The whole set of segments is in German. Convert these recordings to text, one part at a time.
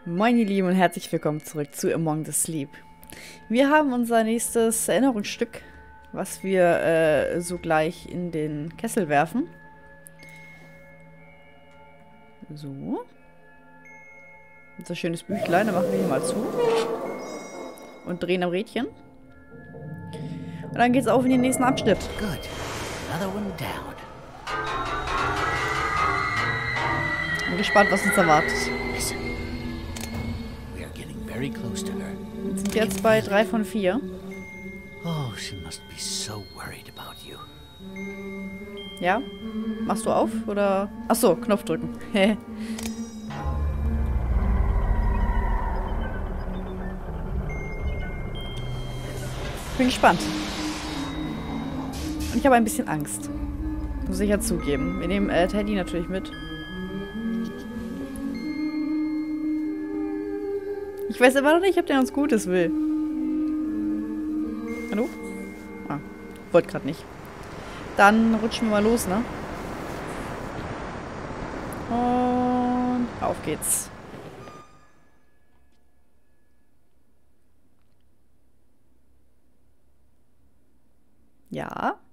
Moin ihr Lieben und herzlich willkommen zurück zu Among the Sleep. Wir haben unser nächstes Erinnerungsstück, was wir sogleich in den Kessel werfen. So. Unser schönes Büchlein, dann machen wir hier mal zu. Und drehen am Rädchen. Und dann geht's auf in den nächsten Abschnitt. Good. Another one down. Bin gespannt, was uns erwartet. Listen. We are getting very close to her. Wir sind jetzt bei 3 von 4. Oh, she must be so worried about you. Ja? Machst du auf? Oder... Achso, Knopf drücken. Bin gespannt. Und ich habe ein bisschen Angst. Muss ich ja zugeben. Wir nehmen Teddy natürlich mit. Ich weiß immer noch nicht, ob der uns Gutes will. Hallo? Ah, wollte gerade nicht. Dann rutschen wir mal los, ne? Und auf geht's. Ja.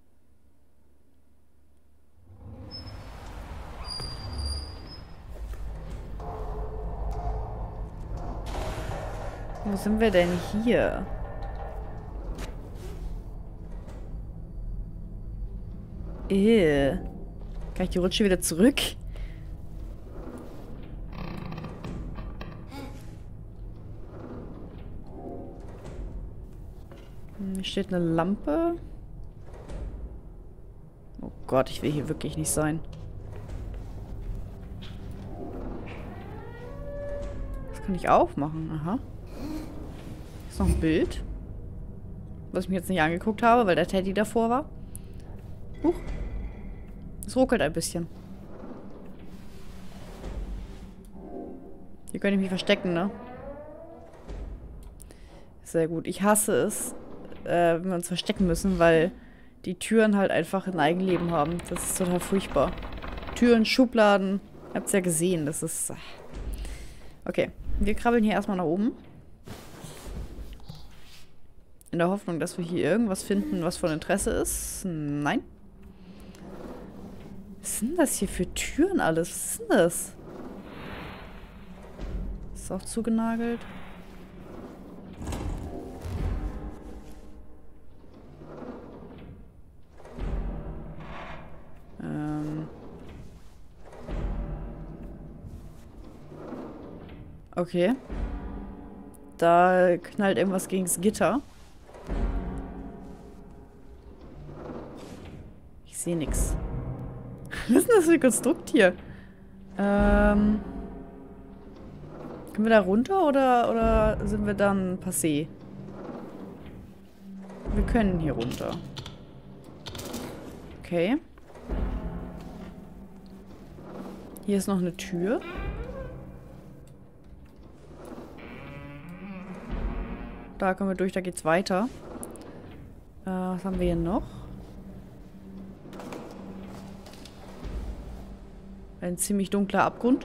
Wo sind wir denn hier? Kann ich die Rutsche wieder zurück? Hier steht eine Lampe. Oh Gott, ich will hier wirklich nicht sein. Das kann ich aufmachen. Aha. Ist noch ein Bild. Was ich mir jetzt nicht angeguckt habe, weil der Teddy davor war. Huch. Es ruckelt ein bisschen. Hier könnte ich mich verstecken, ne? Sehr gut. Ich hasse es, wenn wir uns verstecken müssen, weil die Türen halt einfach ein Eigenleben haben. Das ist total furchtbar. Türen, Schubladen. Ihr habt es ja gesehen. Das ist... Okay. Wir krabbeln hier erstmal nach oben. In der Hoffnung, dass wir hier irgendwas finden, was von Interesse ist. Nein. Was sind das hier für Türen alles? Was ist denn das? Ist auch zugenagelt. Okay. Da knallt irgendwas gegen das Gitter. Ich sehe nichts. Was ist denn das für ein Konstrukt hier? Können wir da runter oder sind wir dann passé? Wir können hier runter. Okay. Hier ist noch eine Tür. Da kommen wir durch, da geht's weiter. Was haben wir hier noch? Ein ziemlich dunkler Abgrund.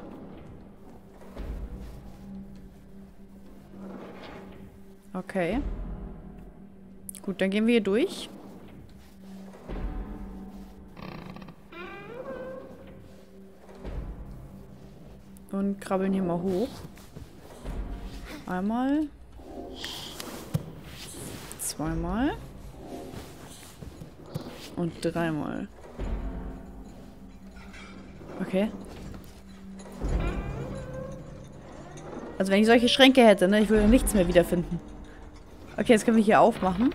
Okay. Gut, dann gehen wir hier durch. Und krabbeln hier mal hoch. Einmal. Zweimal. Und dreimal. Okay. Also wenn ich solche Schränke hätte, ne, ich würde nichts mehr wiederfinden. Okay, jetzt können wir hier aufmachen.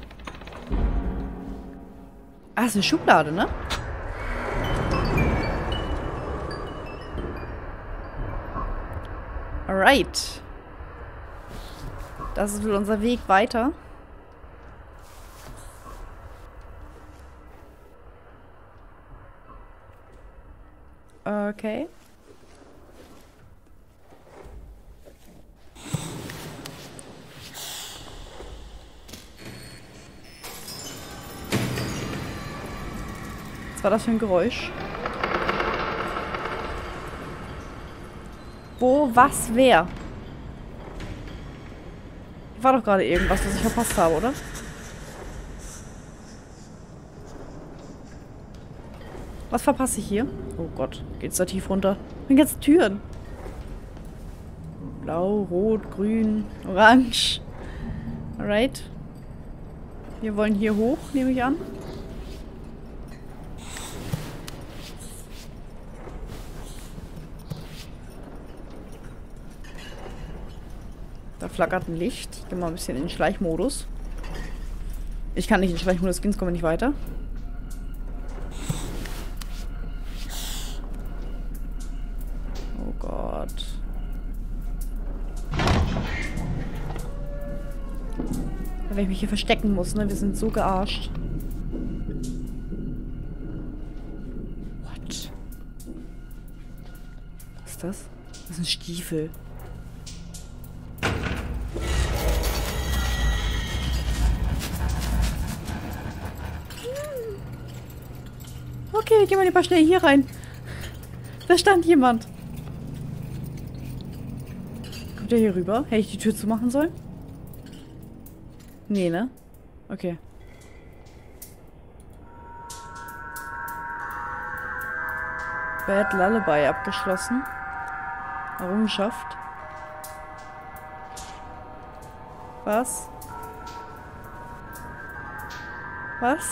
Ah, ist eine Schublade, ne? Alright. Das ist wohl unser Weg weiter. Okay. Was war das für ein Geräusch? Wo, was, wer? War doch gerade irgendwas, was ich verpasst habe, oder? Was verpasse ich hier? Oh Gott, geht's da tief runter? Und jetzt Türen. Blau, rot, grün, orange. Alright. Wir wollen hier hoch, nehme ich an. Da flackert ein Licht. Ich gehe mal ein bisschen in den Schleichmodus. Ich kann nicht in den Schleichmodus gehen, sonst kommen wir nicht weiter. Oh Gott. Wenn ich mich hier verstecken muss, ne? Wir sind so gearscht. What? Was ist das? Das ist ein Stiefel. Okay, wir gehen mal lieber schnell hier rein. Da stand jemand. Kommt der hier rüber? Hätte ich die Tür zumachen sollen? Nee, ne? Okay. Bad Lullaby abgeschlossen. Errungenschaft. Was? Was?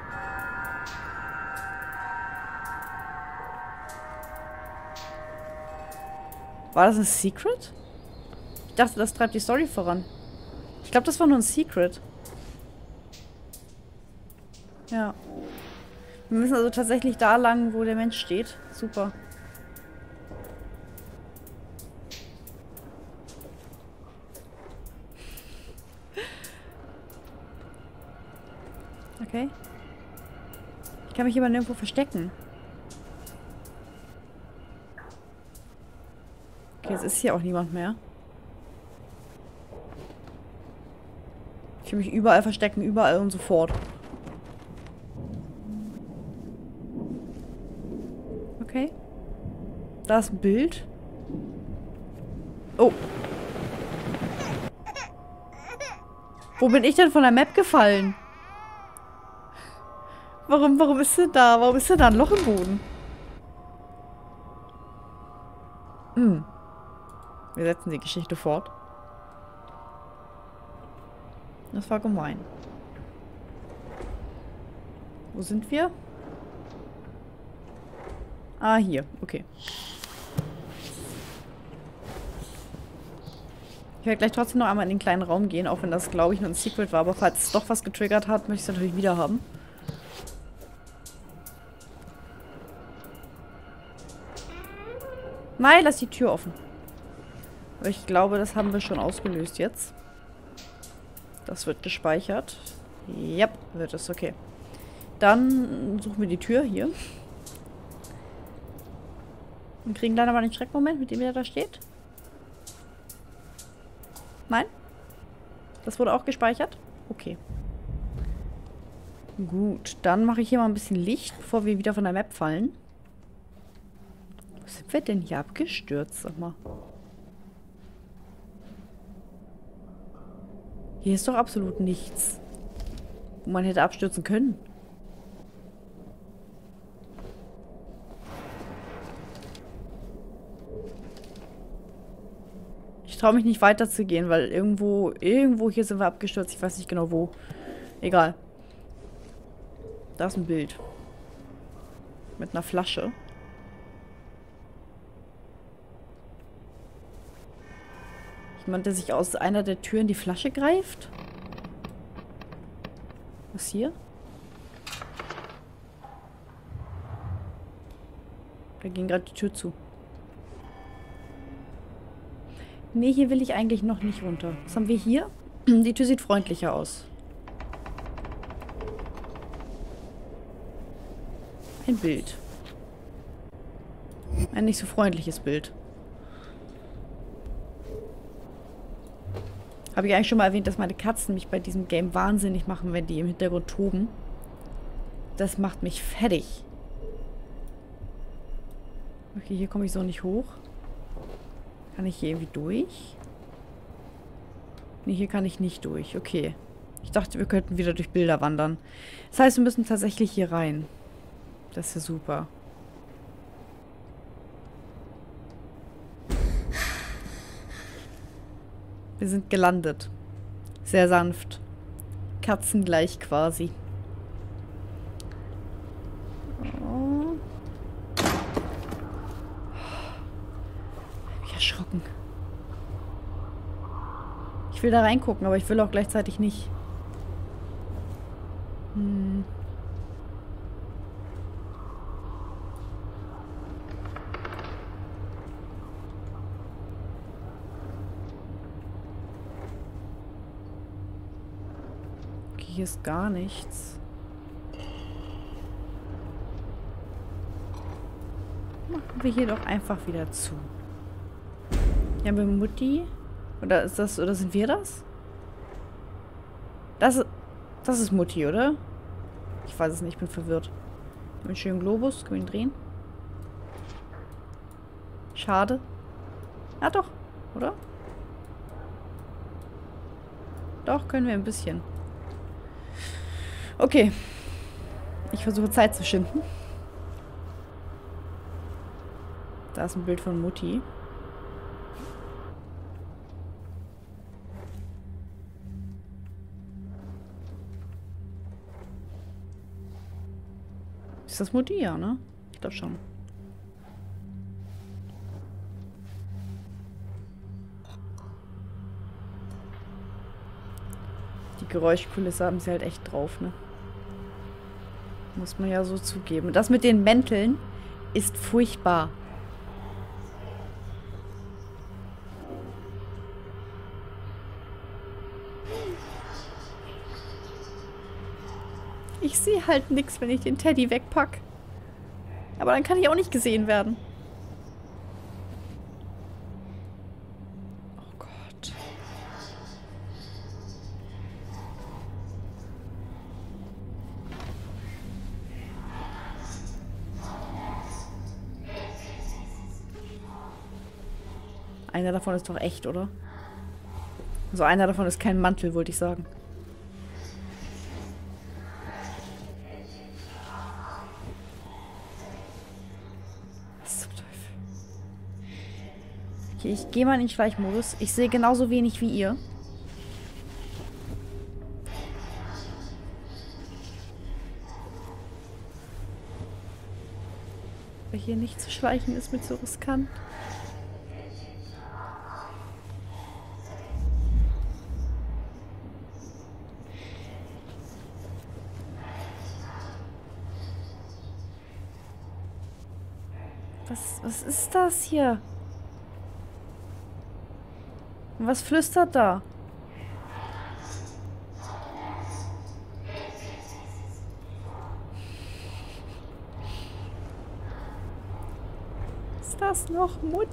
War das ein Secret? Ich dachte, das treibt die Story voran. Ich glaube, das war nur ein Secret. Ja. Wir müssen also tatsächlich da lang, wo der Mensch steht. Super. Okay. Ich kann mich aber nirgendwo verstecken. Okay, jetzt ist hier auch niemand mehr. Ich will mich überall verstecken, überall und sofort. Okay. Da ist ein Bild. Oh. Wo bin ich denn von der Map gefallen? Warum ist denn da? Warum ist denn da ein Loch im Boden? Hm. Wir setzen die Geschichte fort. Das war gemein. Wo sind wir? Ah, hier. Okay. Ich werde gleich trotzdem noch einmal in den kleinen Raum gehen, auch wenn das, glaube ich, nur ein Secret war. Aber falls es doch was getriggert hat, möchte ich es natürlich wieder haben. Nein, lass die Tür offen. Aber ich glaube, das haben wir schon ausgelöst jetzt. Das wird gespeichert. Ja, wird es. Okay. Dann suchen wir die Tür hier. Und kriegen dann aber den Schreckmoment, mit dem er da steht. Nein? Das wurde auch gespeichert? Okay. Gut, dann mache ich hier mal ein bisschen Licht, bevor wir wieder von der Map fallen. Wo sind wir denn hier abgestürzt? Sag mal. Hier ist doch absolut nichts, wo man hätte abstürzen können. Ich traue mich nicht weiter zu gehen, weil irgendwo hier sind wir abgestürzt. Ich weiß nicht genau wo. Egal. Da ist ein Bild. Mit einer Flasche. Jemand, der sich aus einer der Türen die Flasche greift? Was hier? Da ging gerade die Tür zu. Nee, hier will ich eigentlich noch nicht runter. Was haben wir hier? Die Tür sieht freundlicher aus. Ein Bild. Ein nicht so freundliches Bild. Habe ich eigentlich schon mal erwähnt, dass meine Katzen mich bei diesem Game wahnsinnig machen, wenn die im Hintergrund toben. Das macht mich fertig. Okay, hier komme ich so nicht hoch. Kann ich hier irgendwie durch? Nee, hier kann ich nicht durch. Okay. Ich dachte, wir könnten wieder durch Bilder wandern. Das heißt, wir müssen tatsächlich hier rein. Das ist ja super. Wir sind gelandet. Sehr sanft. Katzengleich quasi. Oh. Ich bin erschrocken. Ich will da reingucken, aber ich will auch gleichzeitig nicht. Okay, hier ist gar nichts. Machen wir hier doch einfach wieder zu. Hier haben wir Mutti. Oder ist das, oder sind wir das? Das ist Mutti, oder? Ich weiß es nicht, ich bin verwirrt. Einen schönen Globus, können wir ihn drehen? Schade. Ah, doch, oder? Doch, können wir ein bisschen. Okay. Ich versuche Zeit zu schinden. Da ist ein Bild von Mutti. Ist das Mutti? Ja, ne? Ich glaube schon. Die Geräuschkulisse haben sie halt echt drauf, ne? Muss man ja so zugeben. Das mit den Mänteln ist furchtbar. Ich sehe halt nichts, wenn ich den Teddy wegpack. Aber dann kann ich auch nicht gesehen werden. Oh Gott. Einer davon ist doch echt, oder? Also einer davon ist kein Mantel, wollte ich sagen. Okay, ich gehe mal in den Schleichmodus. Ich sehe genauso wenig wie ihr. Weil hier nicht zu schleichen ist mit so riskant. Was ist das hier? Und was flüstert da? Ist das noch Mutti?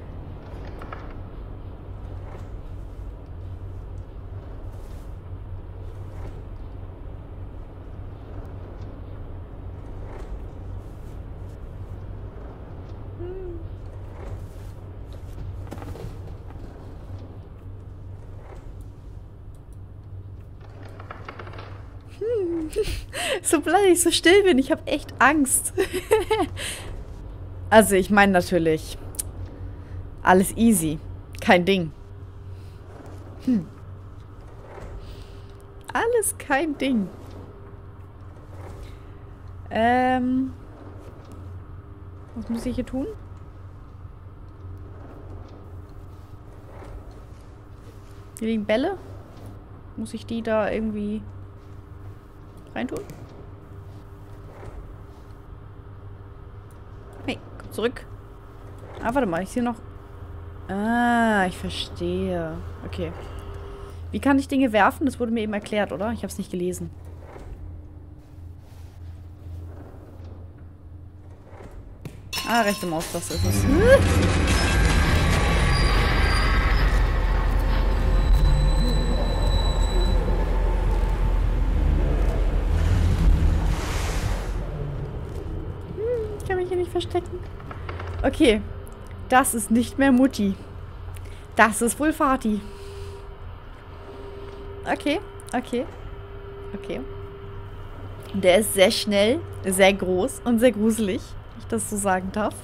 So bleib ich so still bin. Ich habe echt Angst. Also, ich meine natürlich. Alles easy. Kein Ding. Alles kein Ding. Was muss ich hier tun? Hier liegen Bälle. Muss ich die da irgendwie reintun? Hey, komm zurück. Ah, warte mal, ich sehe noch... Ah, ich verstehe. Okay. Wie kann ich Dinge werfen? Das wurde mir eben erklärt, oder? Ich habe es nicht gelesen. Ah, rechte Maustaste ist es. Ich kann mich hier nicht verstecken. Okay. Das ist nicht mehr Mutti. Das ist wohl Vati. Okay, okay, okay. Der ist sehr schnell, sehr groß und sehr gruselig, wenn ich das so sagen darf.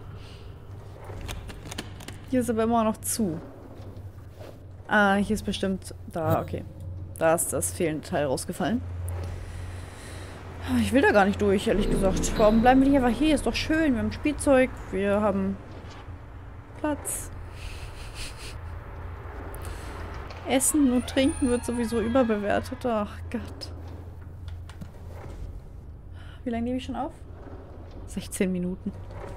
Hier ist aber immer noch zu. Ah, hier ist bestimmt... Da, okay. Da ist das fehlende Teil rausgefallen. Ich will da gar nicht durch, ehrlich gesagt. Warum bleiben wir nicht einfach hier? Ist doch schön. Wir haben Spielzeug. Wir haben Platz. Essen und Trinken wird sowieso überbewertet. Ach Gott. Wie lange nehme ich schon auf? 16 Minuten.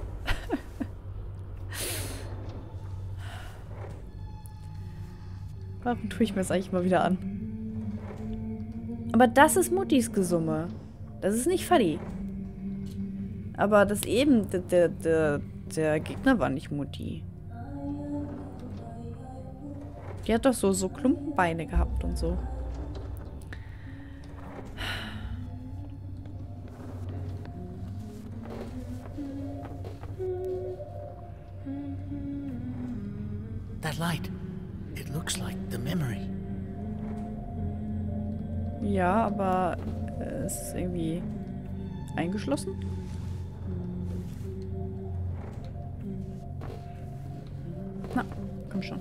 Warum tue ich mir das eigentlich mal wieder an? Aber das ist Muttis Gesumme. Das ist nicht Fadi. Aber das eben, der Gegner war nicht Mutti. Die hat doch so Klumpenbeine gehabt und so. That light. It looks like the memory. Ja, aber es ist irgendwie eingeschlossen. Na, komm schon.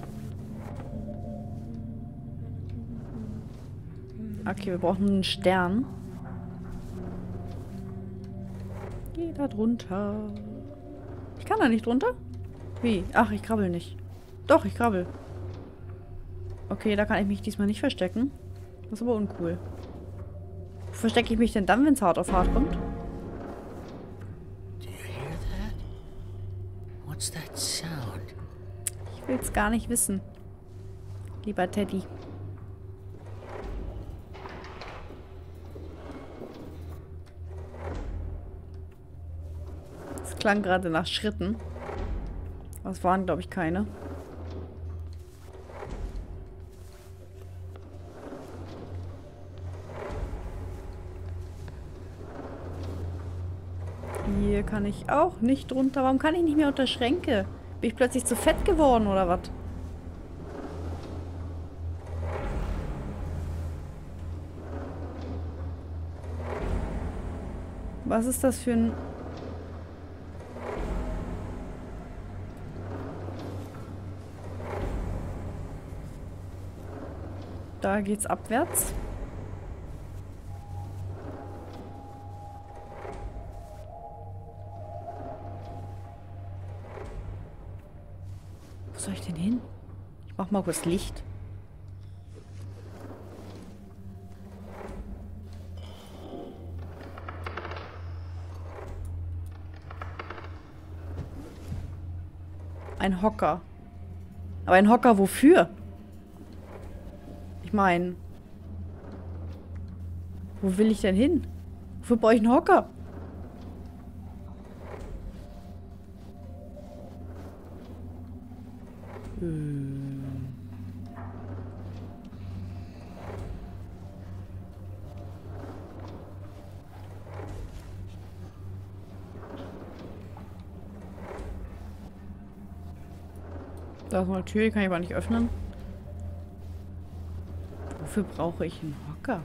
Okay, wir brauchen einen Stern. Geh da drunter. Ich kann da nicht drunter? Wie? Ach, ich krabbel nicht. Doch, ich krabbel. Okay, da kann ich mich diesmal nicht verstecken. Das ist aber uncool. Wo verstecke ich mich denn dann, wenn es hart auf hart kommt? Do you hear that? What's that sound? Ich will es gar nicht wissen. Lieber Teddy. Es klang gerade nach Schritten. Aber es waren, glaube ich, keine. Hier kann ich auch nicht drunter. Warum kann ich nicht mehr unter Schränke? Bin ich plötzlich zu fett geworden oder was? Was ist das für ein... Da geht's abwärts. Wo soll ich denn hin? Ich mach mal kurz Licht. Ein Hocker. Aber ein Hocker wofür? Ich meine, wo will ich denn hin? Wofür brauche ich einen Hocker? Da ist noch eine Tür, die kann ich aber nicht öffnen. Wofür brauche ich einen Hocker?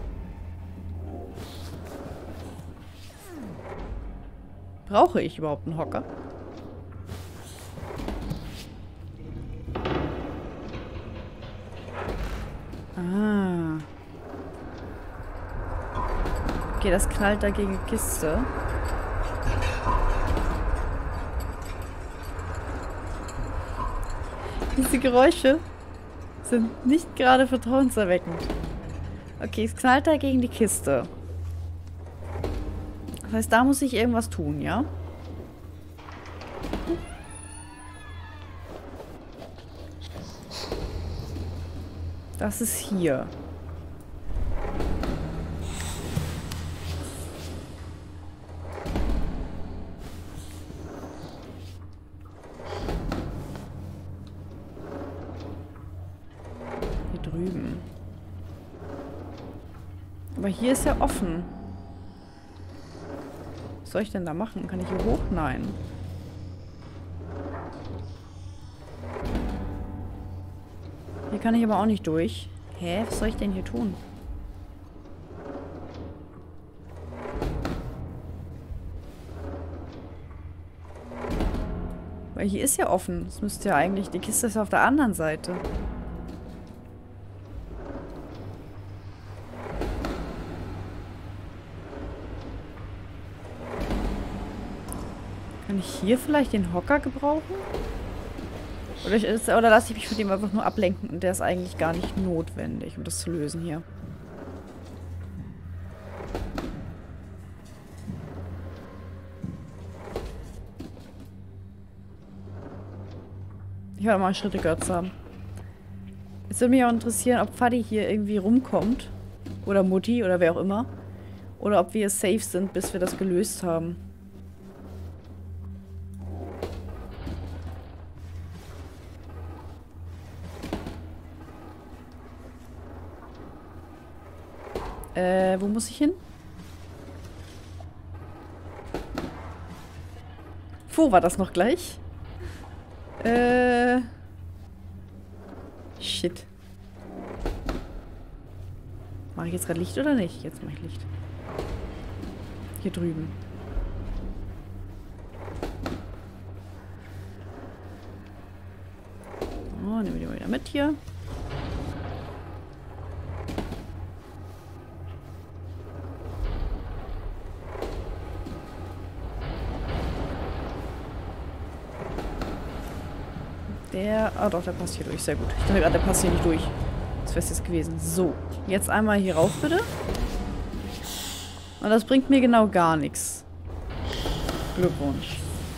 Brauche ich überhaupt einen Hocker? Ah. Okay, das knallt da gegen die Kiste. Diese Geräusche sind nicht gerade vertrauenserweckend. Okay, es knallt da gegen die Kiste. Das heißt, da muss ich irgendwas tun, ja? Das ist hier. Hier drüben. Aber hier ist ja offen. Was soll ich denn da machen? Kann ich hier hoch? Nein. Hier kann ich aber auch nicht durch. Hä? Was soll ich denn hier tun? Weil hier ist ja offen. Das müsste ja eigentlich... Die Kiste ist ja auf der anderen Seite. Kann ich hier vielleicht den Hocker gebrauchen? Oder lasse ich mich von dem einfach nur ablenken und der ist eigentlich gar nicht notwendig, um das zu lösen hier. Ich werde mal Schritte gehört zu haben. Es würde mich auch interessieren, ob Fadi hier irgendwie rumkommt. Oder Mutti oder wer auch immer. Oder ob wir safe sind, bis wir das gelöst haben. Wo muss ich hin? Wo war das noch gleich? Shit. Mache ich jetzt gerade Licht oder nicht? Jetzt mache ich Licht. Hier drüben. Oh, nehmen wir die mal wieder mit hier. Ah doch, der passt hier durch. Sehr gut. Ich dachte gerade, der passt hier nicht durch. Das wäre es jetzt gewesen. So, jetzt einmal hier rauf, bitte. Und das bringt mir genau gar nichts. Glückwunsch.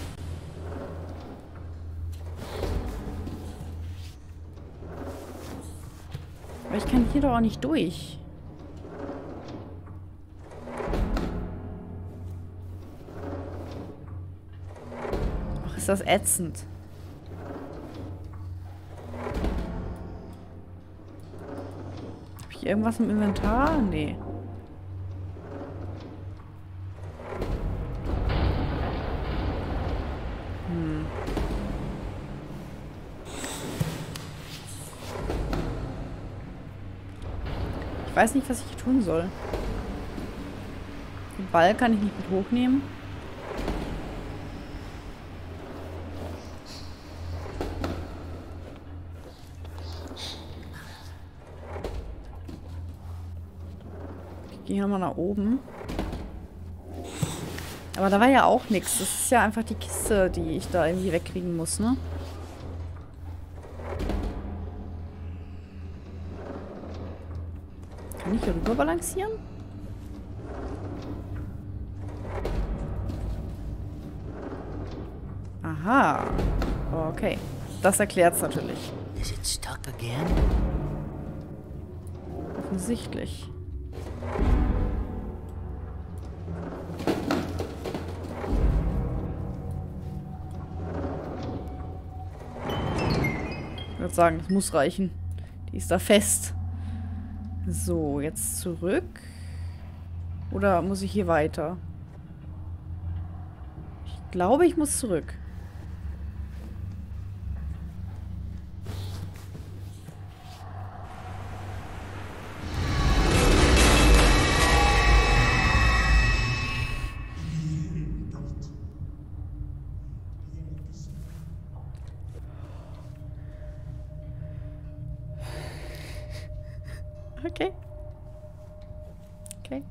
Aber ich kann hier doch auch nicht durch. Ach, ist das ätzend. Irgendwas im Inventar? Nee. Ich weiß nicht, was ich hier tun soll. Den Ball kann ich nicht mit hochnehmen. Gehen wir mal nach oben. Aber da war ja auch nichts. Das ist ja einfach die Kiste, die ich da irgendwie wegkriegen muss, ne? Kann ich hier rüber balancieren? Aha. Okay. Das erklärt's natürlich. Is it stuck again? Offensichtlich. Ich würde sagen, das muss reichen. Die ist da fest. So, jetzt zurück. Oder muss ich hier weiter? Ich glaube, ich muss zurück. Okay. Okay.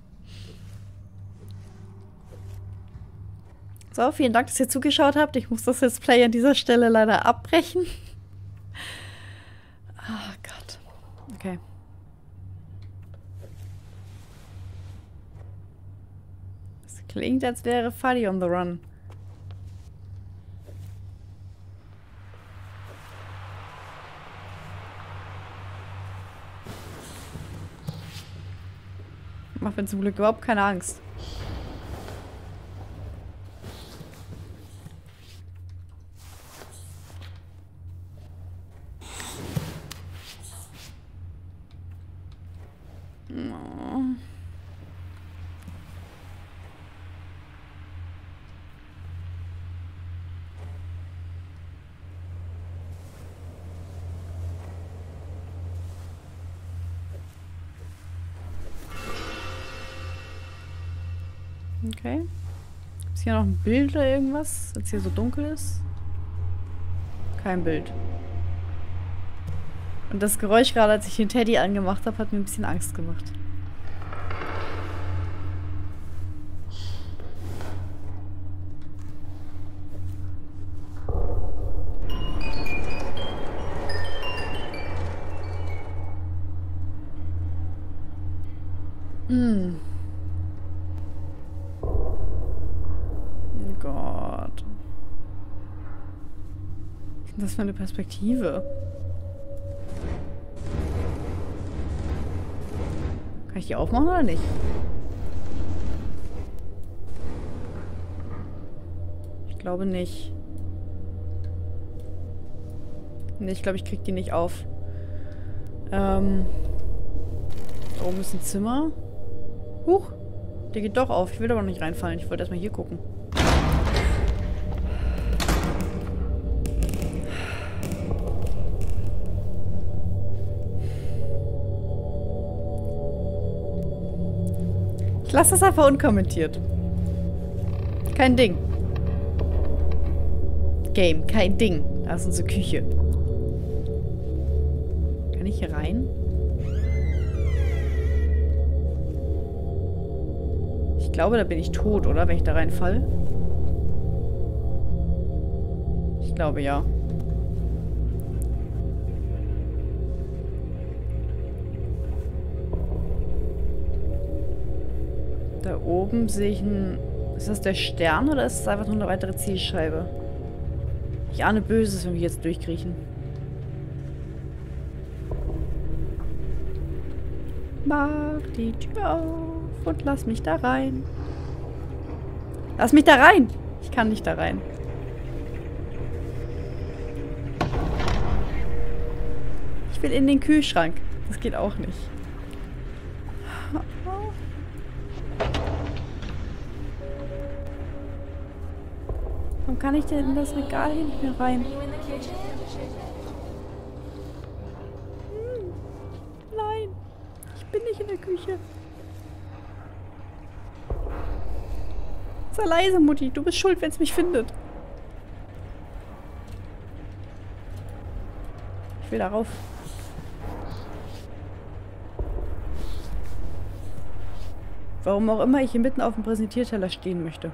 So, vielen Dank, dass ihr zugeschaut habt. Ich muss das Let's Play an dieser Stelle leider abbrechen. Ah, Gott. Okay. Es klingt, als wäre Fadi on the run. Macht mir zum Glück überhaupt keine Angst. Oh. Okay. Ist hier noch ein Bild oder irgendwas, als hier so dunkel ist? Kein Bild. Und das Geräusch gerade, als ich den Teddy angemacht habe, hat mir ein bisschen Angst gemacht. Oh Gott. Was ist denn das für eine Perspektive? Kann ich die aufmachen oder nicht? Ich glaube nicht. Nee, ich glaube, ich krieg die nicht auf. Da oben ist ein Zimmer. Huch. Der geht doch auf. Ich will aber noch nicht reinfallen. Ich wollte erstmal hier gucken. Ich lasse das einfach unkommentiert. Kein Ding. Game, kein Ding. Da ist unsere Küche. Kann ich hier rein? Ich glaube, da bin ich tot, oder? Wenn ich da reinfall. Ich glaube, ja. Da oben sehe ich ein... Ist das der Stern oder ist es einfach nur eine weitere Zielscheibe? Ich ahne Böses, wenn wir jetzt durchkriechen. Mach die Tür auf und lass mich da rein. Lass mich da rein! Ich kann nicht da rein. Ich will in den Kühlschrank. Das geht auch nicht. Warum kann ich denn in das Regal hier nicht mehr rein? Nein. Ich bin nicht in der Küche. Sei leise, Mutti. Du bist schuld, wenn es mich findet. Ich will darauf. Warum auch immer ich hier mitten auf dem Präsentierteller stehen möchte.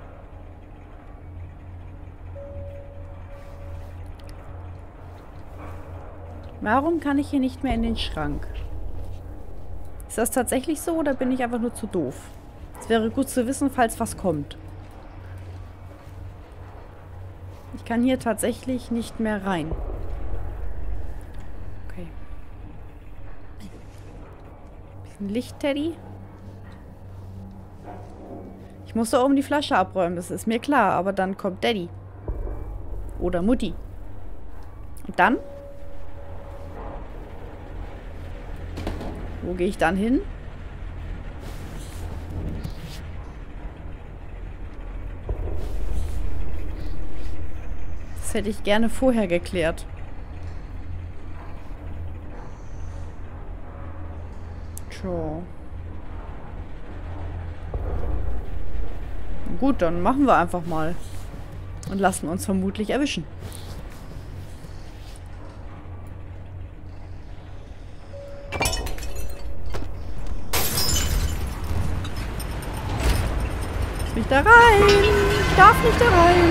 Warum kann ich hier nicht mehr in den Schrank? Ist das tatsächlich so oder bin ich einfach nur zu doof? Es wäre gut zu wissen, falls was kommt. Ich kann hier tatsächlich nicht mehr rein. Okay. Bisschen Licht, Teddy. Ich muss da oben die Flasche abräumen, das ist mir klar. Aber dann kommt Daddy. Oder Mutti. Und dann? Wo gehe ich dann hin? Das hätte ich gerne vorher geklärt. Tja. Gut, dann machen wir einfach mal. Und lassen uns vermutlich erwischen. Nicht da rein! Ich darf nicht da rein!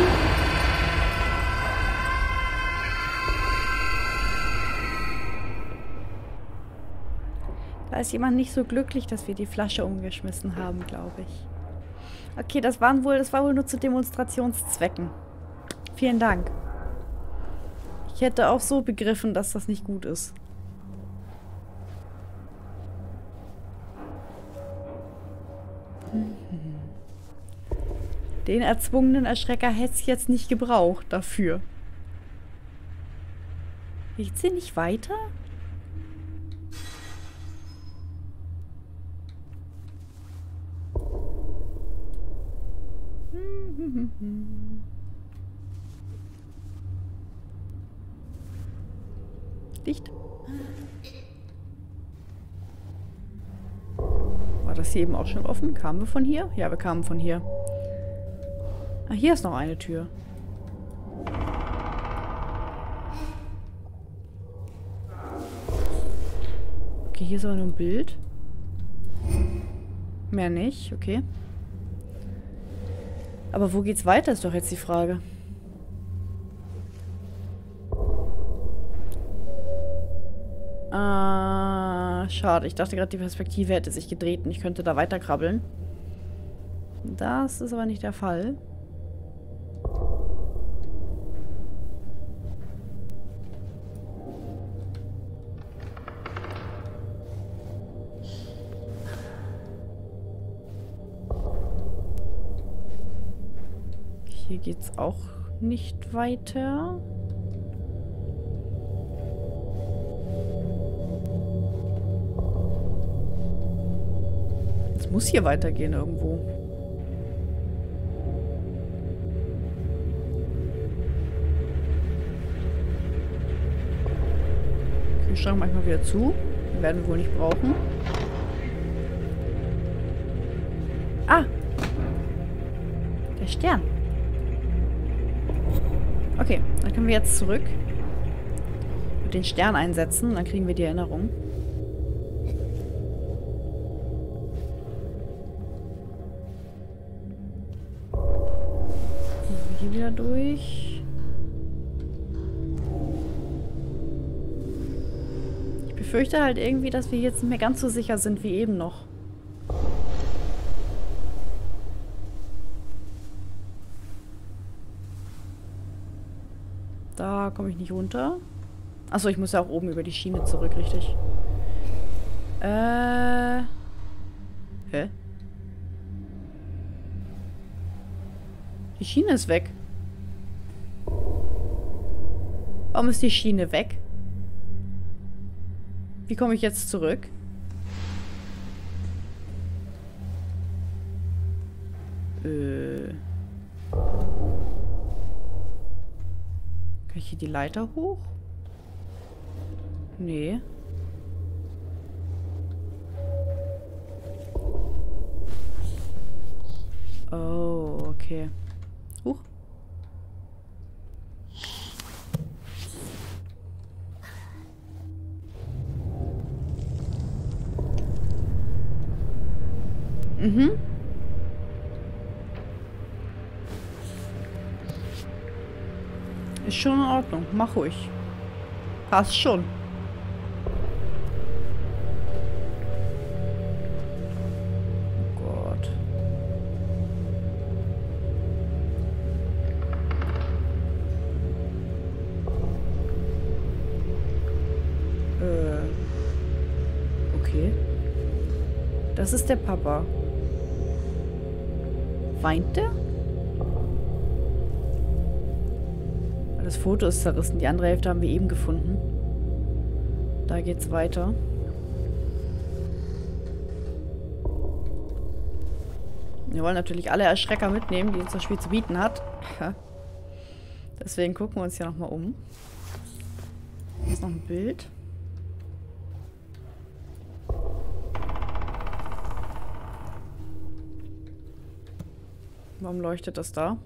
Da ist jemand nicht so glücklich, dass wir die Flasche umgeschmissen haben, glaube ich. Okay, das war wohl nur zu Demonstrationszwecken. Vielen Dank. Ich hätte auch so begriffen, dass das nicht gut ist. Den erzwungenen Erschrecker hätte es jetzt nicht gebraucht dafür. Geht's hier nicht weiter? Licht. War das hier eben auch schon offen? Kamen wir von hier? Ja, wir kamen von hier. Ah, hier ist noch eine Tür. Okay, hier ist aber nur ein Bild. Mehr nicht, okay. Aber wo geht's weiter, ist doch jetzt die Frage. Schade. Ich dachte gerade, die Perspektive hätte sich gedreht und ich könnte da weiter krabbeln. Das ist aber nicht der Fall. Hier geht's auch nicht weiter. Es muss hier weitergehen irgendwo. Kühlschrank manchmal wieder zu. Den werden wir wohl nicht brauchen. Ah! Der Stern. Okay, dann können wir jetzt zurück und den Stern einsetzen. Und dann kriegen wir die Erinnerung. Hier wieder durch. Ich befürchte halt irgendwie, dass wir jetzt nicht mehr ganz so sicher sind wie eben noch. Da komme ich nicht runter. Achso, ich muss ja auch oben über die Schiene zurück, richtig? Hä? Die Schiene ist weg. Warum ist die Schiene weg? Wie komme ich jetzt zurück? Kann ich hier die Leiter hoch? Nee. Oh, okay. Huch. Mhm. Ist schon in Ordnung. Mach ruhig. Passt schon. Oh Gott. Okay. Das ist der Papa. Weint der? Das Foto ist zerrissen. Die andere Hälfte haben wir eben gefunden. Da geht's weiter. Wir wollen natürlich alle Erschrecker mitnehmen, die uns das Spiel zu bieten hat. Deswegen gucken wir uns hier nochmal um. Hier ist noch ein Bild. Warum leuchtet das da?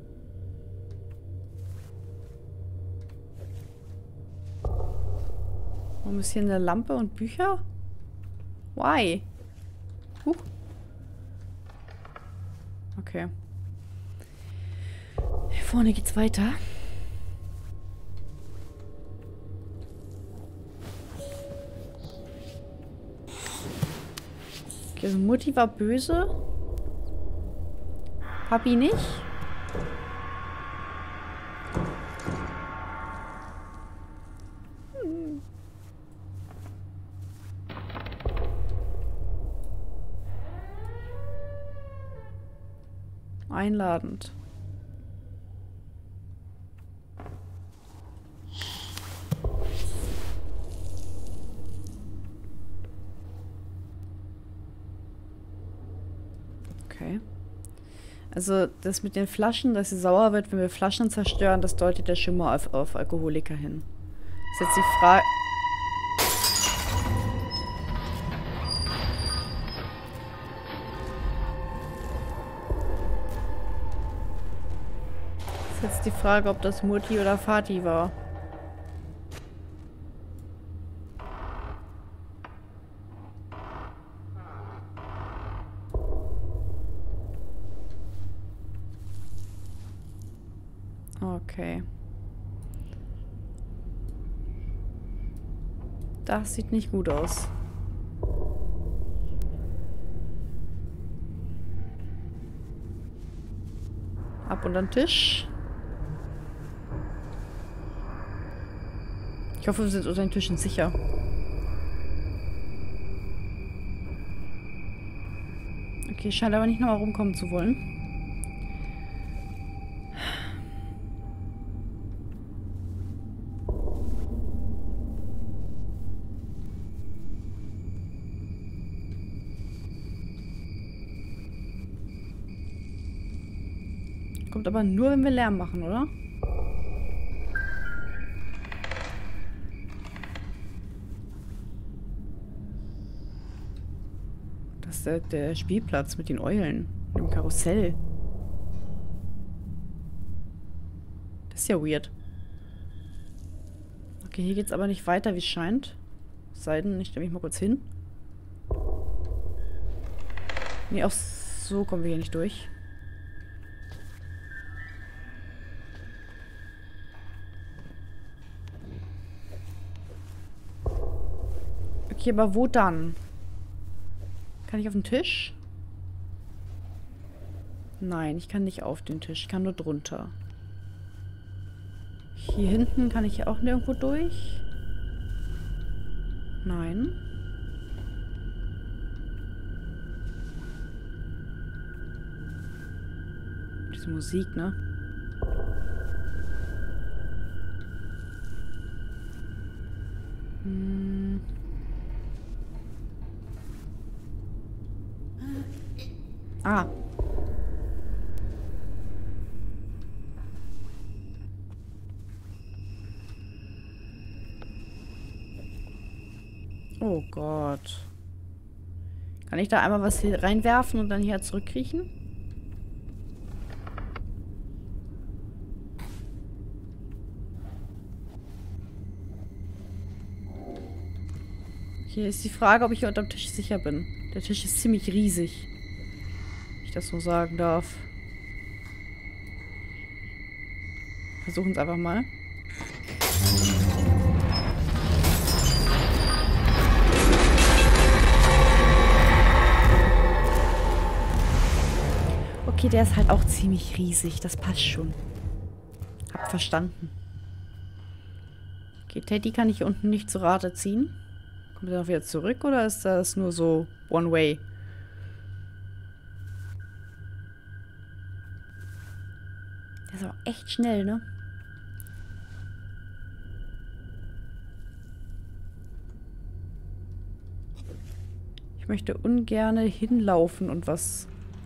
Warum ist hier eine Lampe und Bücher? Why? Okay. Hier vorne geht's weiter. Okay, also Mutti war böse. Papi nicht? Einladend. Okay. Also das mit den Flaschen, dass sie sauer wird, wenn wir Flaschen zerstören, das deutet der Schimmer auf Alkoholiker hin. Das ist jetzt die Frage... Ist jetzt die Frage, ob das Mutti oder Vati war. Okay. Das sieht nicht gut aus. Ab unter den Tisch. Ich hoffe, wir sind unter den Tischen sicher. Okay, scheint aber nicht nochmal rumkommen zu wollen. Kommt aber nur, wenn wir Lärm machen, oder? Das ist der Spielplatz mit den Eulen. Dem Karussell. Das ist ja weird. Okay, hier geht's aber nicht weiter, wie es scheint. Es sei denn, ich stelle mich mal kurz hin. Nee, auch so kommen wir hier nicht durch. Okay, aber wo dann? Kann ich auf den Tisch? Nein, ich kann nicht auf den Tisch. Ich kann nur drunter. Hier hinten kann ich auch nirgendwo durch? Nein. Diese Musik, ne? Ah. Oh Gott. Kann ich da einmal was hier reinwerfen und dann hier zurückkriechen? Hier ist die Frage, ob ich hier unterm Tisch sicher bin. Der Tisch ist ziemlich riesig. Wenn ich das so sagen darf. Versuchen es einfach mal. Okay, der ist halt auch ziemlich riesig. Das passt schon. Hab verstanden. Okay, Teddy kann ich hier unten nicht zu Rate ziehen. Kommt er noch wieder zurück oder ist das nur so one way? Der ist auch echt schnell, ne? Ich möchte ungern hinlaufen und was...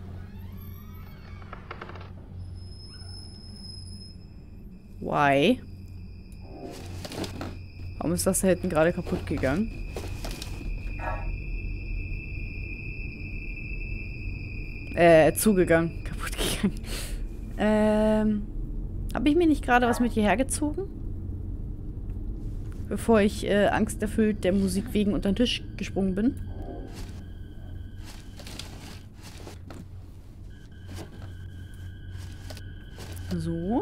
Why? Warum ist das da hinten gerade kaputt gegangen? Zugegangen. Kaputt gegangen. Habe ich mir nicht gerade was mit hierher gezogen? Bevor ich angsterfüllt der Musik wegen unter den Tisch gesprungen bin? So.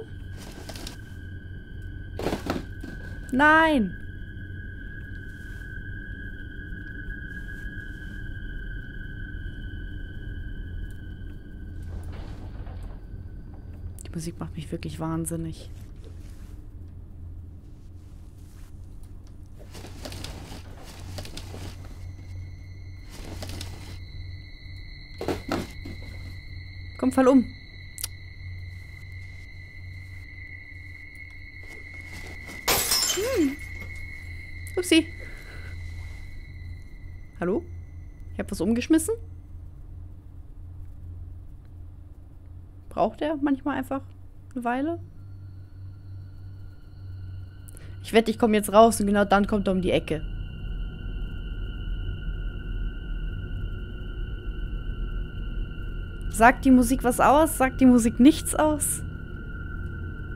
Nein! Die Musik macht mich wirklich wahnsinnig. Komm, fall um. Upsi. Hallo? Ich habe was umgeschmissen? Braucht er manchmal einfach eine Weile? Ich wette, ich komme jetzt raus und genau dann kommt er um die Ecke. Sagt die Musik was aus? Sagt die Musik nichts aus?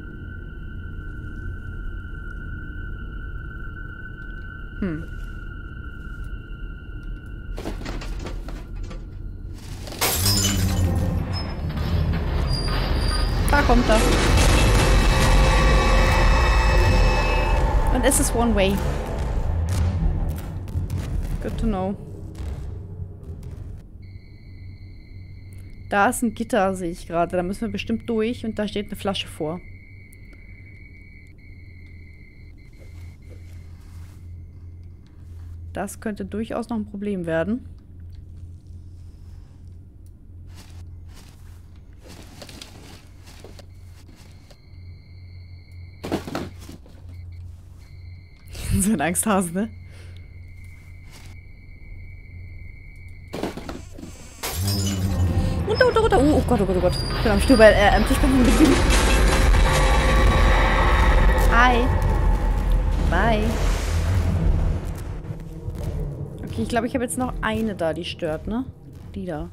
Da kommt er. Und es ist one way. Good to know. Da ist ein Gitter, sehe ich gerade. Da müssen wir bestimmt durch und da steht eine Flasche vor. Das könnte durchaus noch ein Problem werden. So ein Angsthase, ne? Runter, runter, runter. Oh Gott, oh Gott, oh Gott. Ich bin am Stuhl, am Tisch bin ich ein Hi. Bye. Okay, ich glaube, ich habe jetzt noch eine da, die stört, ne? Die da.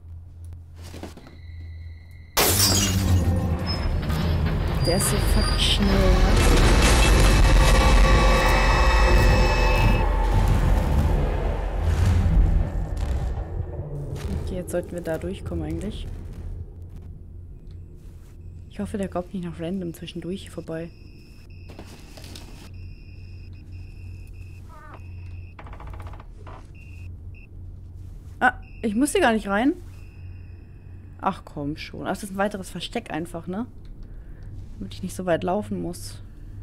Der ist so fucking schnell, ne? Jetzt sollten wir da durchkommen eigentlich. Ich hoffe, der kommt nicht noch random zwischendurch hier vorbei. Ah, ich muss hier gar nicht rein. Ach komm schon. Ach, das ist ein weiteres Versteck einfach, ne? Damit ich nicht so weit laufen muss.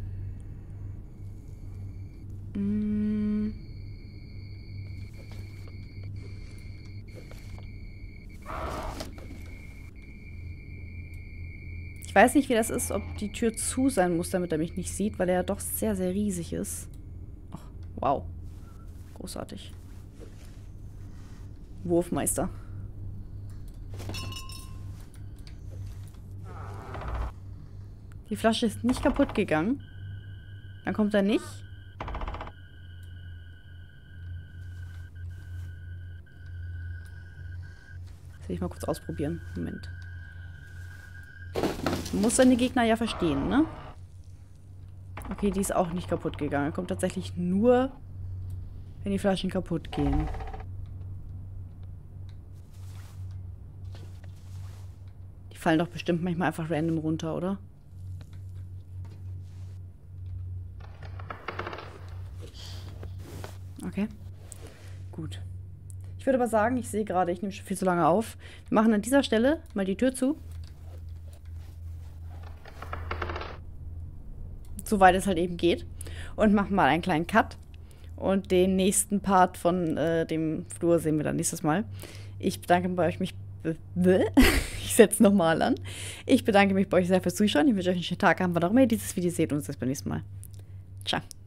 Ich weiß nicht, wie das ist, ob die Tür zu sein muss, damit er mich nicht sieht, weil er ja doch sehr, sehr riesig ist. Oh, wow. Großartig. Wurfmeister. Die Flasche ist nicht kaputt gegangen. Dann kommt er nicht. Das will ich mal kurz ausprobieren. Moment. Man muss seine Gegner ja verstehen, ne? Okay, die ist auch nicht kaputt gegangen. Kommt tatsächlich nur, wenn die Flaschen kaputt gehen. Die fallen doch bestimmt manchmal einfach random runter, oder? Okay. Gut. Ich würde aber sagen, ich sehe gerade, ich nehme schon viel zu lange auf. Wir machen an dieser Stelle mal die Tür zu. Soweit es halt eben geht. Und machen mal einen kleinen Cut. Und den nächsten Part von dem Flur sehen wir dann nächstes Mal. Ich bedanke mich ich setze nochmal an. Ich bedanke mich bei euch sehr fürs Zuschauen. Ich wünsche euch einen schönen Tag, wann auch immer ihr dieses Video seht und uns das beim nächsten Mal. Ciao.